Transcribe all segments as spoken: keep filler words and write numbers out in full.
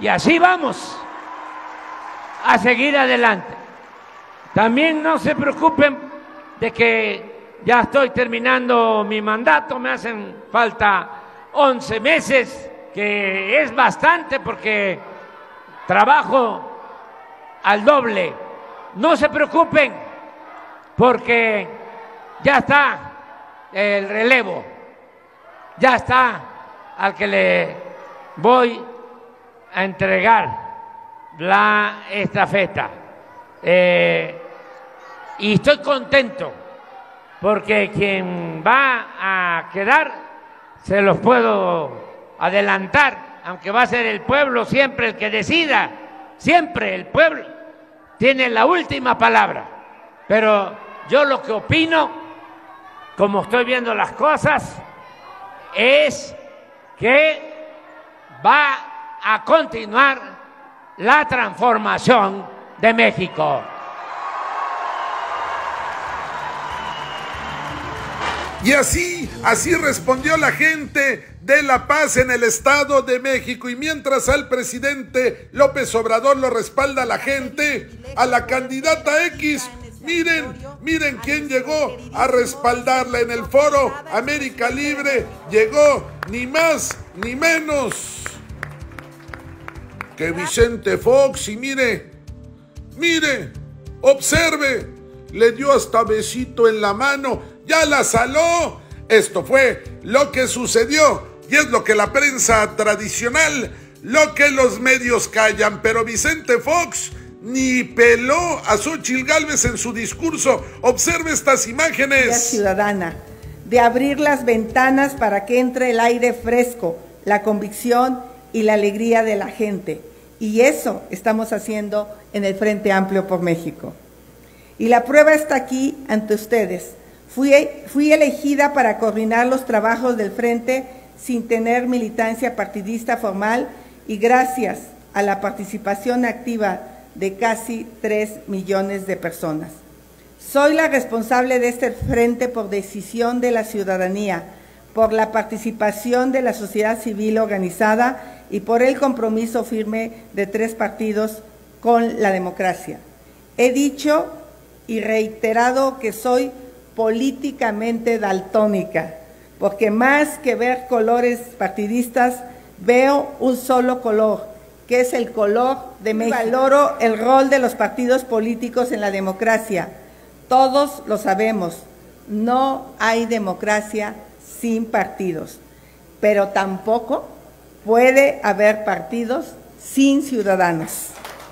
Y así vamos a seguir adelante. También no se preocupen de que ya estoy terminando mi mandato, me hacen falta once meses, que es bastante porque trabajo al doble. No se preocupen porque ya está el relevo, ya está al que le voy a entregar la estafeta. Eh, y estoy contento porque quien va a quedar, se los puedo adelantar, aunque va a ser el pueblo siempre el que decida, siempre el pueblo tiene la última palabra. Pero yo lo que opino, como estoy viendo las cosas, es que va a continuar la transformación de México. Y así, así respondió la gente de La Paz en el Estado de México. Y mientras al presidente López Obrador lo respalda la gente, a la candidata X, miren, miren quién llegó a respaldarla en el foro América Libre. Llegó ni más ni menos que Vicente Fox. Y mire, mire, observe, le dio hasta besito en la mano. ¡Ya la saló! Esto fue lo que sucedió y es lo que la prensa tradicional, lo que los medios callan. Pero Vicente Fox ni peló a Xóchitl Gálvez en su discurso. Observe estas imágenes. Ciudadana, de abrir las ventanas para que entre el aire fresco, la convicción y la alegría de la gente. Y eso estamos haciendo en el Frente Amplio por México. Y la prueba está aquí ante ustedes. Fui, fui elegida para coordinar los trabajos del Frente sin tener militancia partidista formal y gracias a la participación activa de casi tres millones de personas. Soy la responsable de este Frente por decisión de la ciudadanía, por la participación de la sociedad civil organizada y por el compromiso firme de tres partidos con la democracia. He dicho y reiterado que soy políticamente daltónica, porque más que ver colores partidistas, veo un solo color, que es el color de México. Valoro el rol de los partidos políticos en la democracia. Todos lo sabemos, no hay democracia sin partidos, pero tampoco puede haber partidos sin ciudadanos.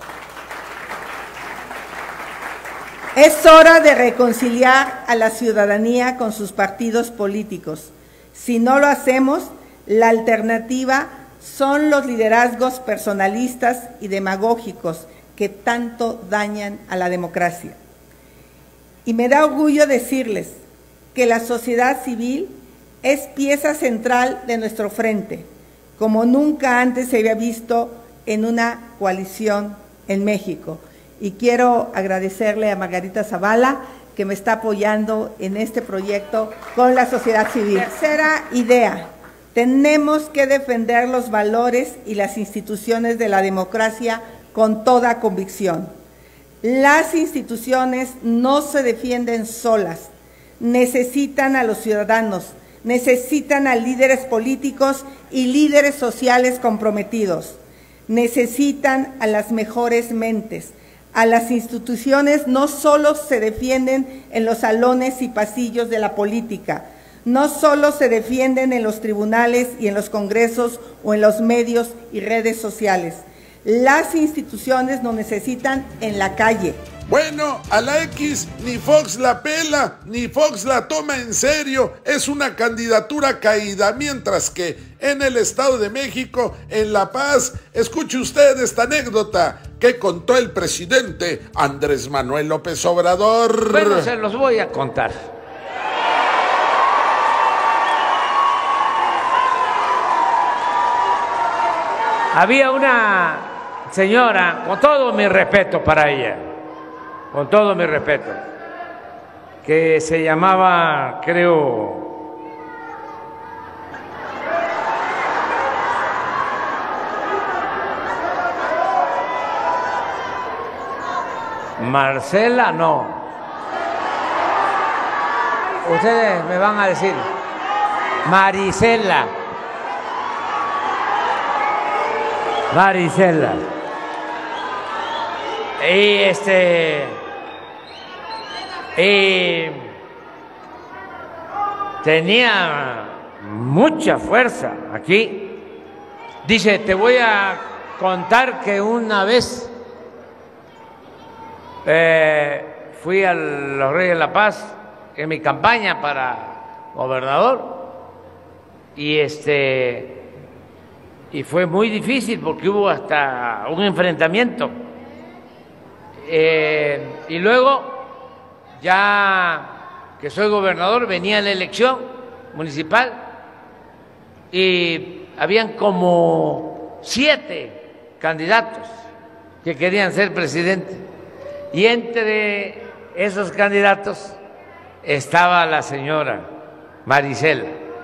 Es hora de reconciliar a la ciudadanía con sus partidos políticos. Si no lo hacemos, la alternativa son los liderazgos personalistas y demagógicos que tanto dañan a la democracia. Y me da orgullo decirles que la sociedad civil es pieza central de nuestro frente, como nunca antes se había visto en una coalición en México. Y quiero agradecerle a Margarita Zavala, que me está apoyando en este proyecto con la sociedad civil. Tercera idea, tenemos que defender los valores y las instituciones de la democracia con toda convicción. Las instituciones no se defienden solas, necesitan a los ciudadanos, necesitan a líderes políticos y líderes sociales comprometidos, necesitan a las mejores mentes. A las instituciones no solo se defienden en los salones y pasillos de la política, no solo se defienden en los tribunales y en los congresos o en los medios y redes sociales. Las instituciones nos necesitan en la calle. Bueno, a la X ni Fox la pela, ni Fox la toma en serio. Es una candidatura caída, mientras que en el Estado de México, en La Paz, escuche usted esta anécdota que contó el presidente Andrés Manuel López Obrador. Bueno, se los voy a contar. Había una señora, con todo mi respeto para ella, con todo mi respeto, que se llamaba, creo, Marcela, no. Ustedes me van a decir. Marisela. Marisela. Y este. Y tenía mucha fuerza aquí. Dice, te voy a contar que una vez eh, fui a los Reyes de la Paz en mi campaña para gobernador y este y fue muy difícil porque hubo hasta un enfrentamiento eh, y luego ya que soy gobernador venía la elección municipal y habían como siete candidatos que querían ser presidente y entre esos candidatos estaba la señora Marisela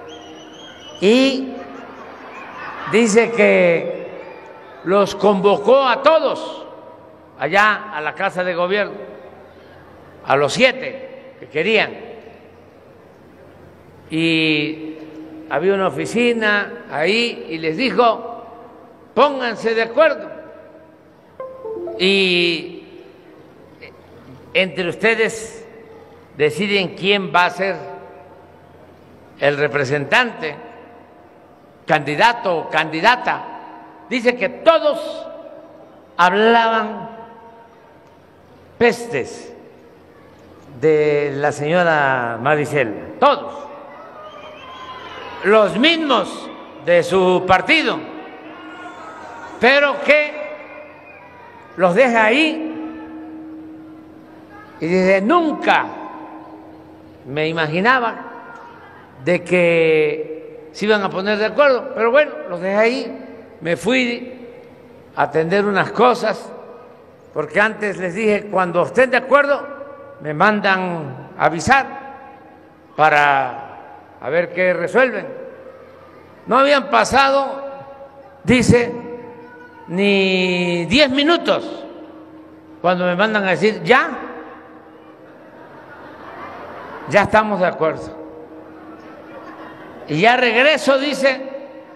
y dice que los convocó a todos allá a la Casa de Gobierno, a los siete que querían, y había una oficina ahí y les dijo, pónganse de acuerdo y entre ustedes deciden quién va a ser el representante, candidato o candidata. Dice que todos hablaban pestes de la señora Marisela, todos, los mismos de su partido, pero que los deja ahí y dice, nunca me imaginaba de que se iban a poner de acuerdo, pero bueno, los dejé ahí, me fui a atender unas cosas, porque antes les dije, cuando estén de acuerdo, me mandan a avisar para a ver qué resuelven. No habían pasado, dice, ni diez minutos, cuando me mandan a decir, ya, ya estamos de acuerdo. Y ya regreso, dice,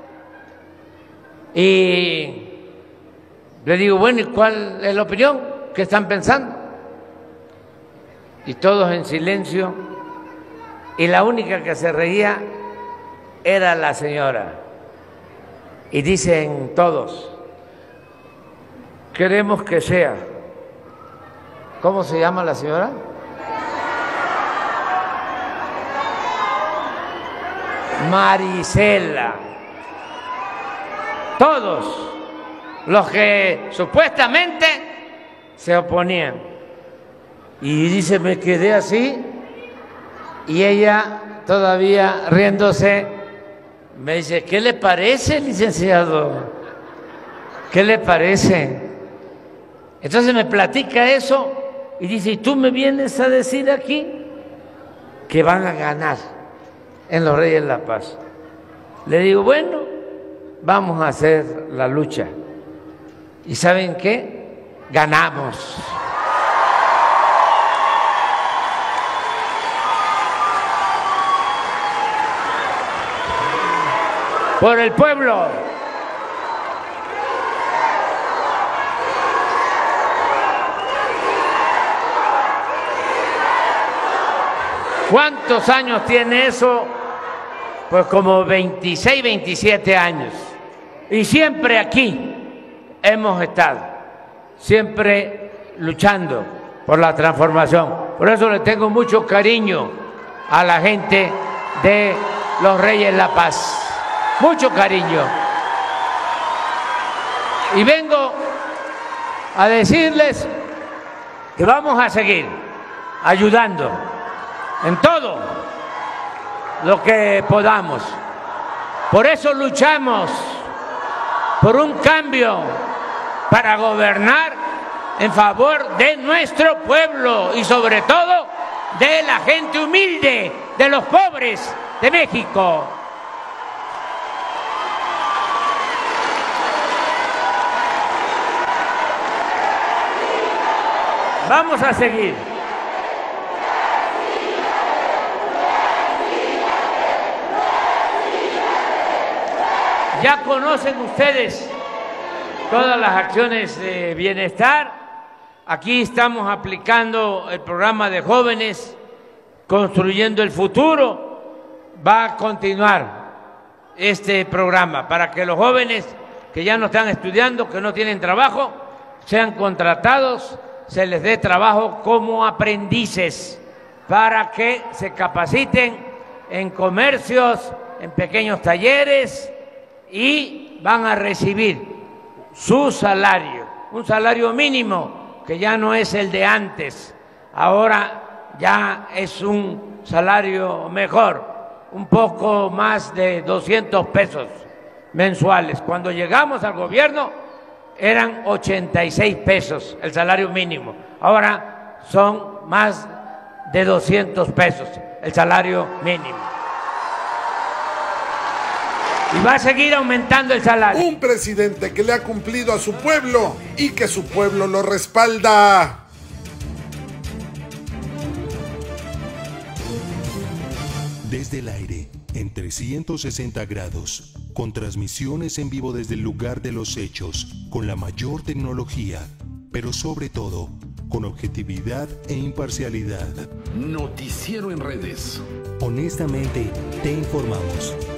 y le digo, bueno, ¿y cuál es la opinión? ¿Qué están pensando? Y todos en silencio, y la única que se reía era la señora. Y dicen todos, queremos que sea. ¿Cómo se llama la señora? Marisela. Todos los que supuestamente se oponían. Y dice, me quedé así y ella todavía riéndose me dice, ¿qué le parece, licenciado? ¿Qué le parece? Entonces me platica eso y dice, ¿y tú me vienes a decir aquí que van a ganar en los Reyes de la Paz? Le digo, bueno, vamos a hacer la lucha. ¿Y saben qué? Ganamos. Por el pueblo. ¿Cuántos años tiene eso? Pues como veintiséis, veintisiete años. Y siempre aquí hemos estado, siempre luchando por la transformación. Por eso le tengo mucho cariño a la gente de los Reyes de la Paz. Mucho cariño. Y vengo a decirles que vamos a seguir ayudando en todo lo que podamos. Por eso luchamos por un cambio para gobernar en favor de nuestro pueblo y sobre todo de la gente humilde, de los pobres de México. Vamos a seguir. Ya conocen ustedes todas las acciones de bienestar. Aquí estamos aplicando el programa de jóvenes, construyendo el futuro. Va a continuar este programa para que los jóvenes que ya no están estudiando, que no tienen trabajo, sean contratados, se les dé trabajo como aprendices para que se capaciten en comercios, en pequeños talleres y van a recibir su salario, un salario mínimo que ya no es el de antes, ahora ya es un salario mejor, un poco más de doscientos pesos mensuales. Cuando llegamos al gobierno eran ochenta y seis pesos el salario mínimo, ahora son más de doscientos pesos el salario mínimo. Y va a seguir aumentando el salario. Un presidente que le ha cumplido a su pueblo y que su pueblo lo respalda. Desde el aire, en trescientos sesenta grados, con transmisiones en vivo desde el lugar de los hechos, con la mayor tecnología, pero sobre todo, con objetividad e imparcialidad. Noticiero en redes. Honestamente, te informamos.